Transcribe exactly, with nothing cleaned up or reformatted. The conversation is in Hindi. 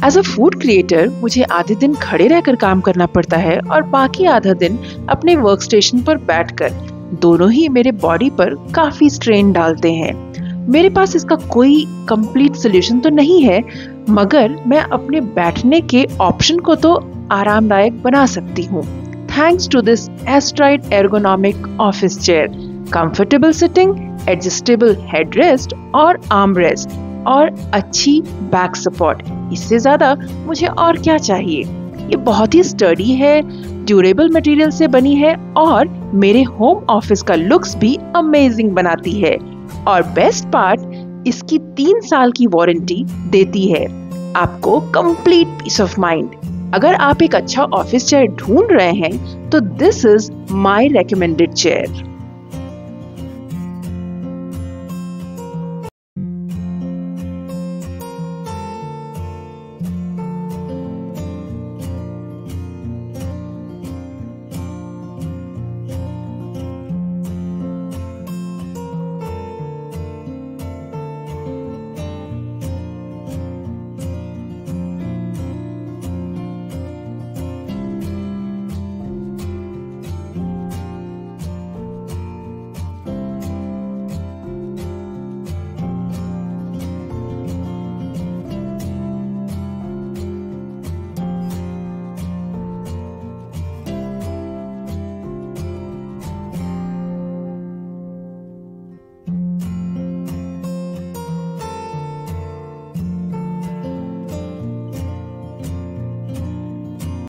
एज अ फूड क्रिएटर मुझे आधे दिन खड़े रहकर काम करना पड़ता है और बाकी आधा दिन अपने वर्क स्टेशन पर बैठकर। दोनों ही मेरे बॉडी पर काफी स्ट्रेन डालते हैं। मेरे पास इसका कोई कंप्लीट सोल्यूशन तो नहीं है, मगर मैं अपने बैठने के ऑप्शन को तो आरामदायक बना सकती हूँ thanks to this ASTRIDE Ergonomic office chair. Comfortable sitting, adjustable headrest और आर्म रेस्ट और अच्छी बैक सपोर्ट, इससे ज्यादा मुझे और क्या चाहिए। ये बहुत ही स्टडी है, ड्यूरेबल मटेरियल से बनी है और मेरे होम ऑफिस का लुक्स भी अमेजिंग बनाती है। और बेस्ट पार्ट, इसकी तीन साल की वारंटी देती है आपको कंप्लीट पीस ऑफ माइंड। अगर आप एक अच्छा ऑफिस चेयर ढूंढ रहे हैं तो this is my recommended chair.